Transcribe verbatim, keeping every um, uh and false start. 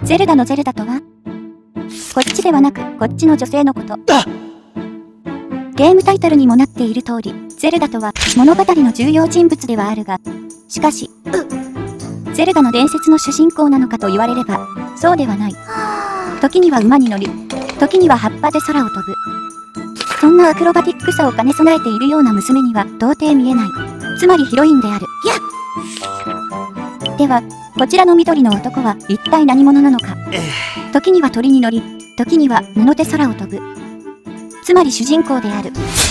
ゼルダのゼルダとは？こっちではなく、こっちの女性のこと。ゲームタイトルにもなっている通り、ゼルダとは物語の重要人物ではあるが、しかし、ゼルダの伝説の主人公なのかと言われれば、そうではない。時には馬に乗り、時には葉っぱで空を飛ぶ。そんなアクロバティックさを兼ね備えているような娘には到底見えない。つまりヒロインである。では、こちらの緑の男は一体何者なのか。時には鳥に乗り、時には布で空を飛ぶ。つまり主人公である。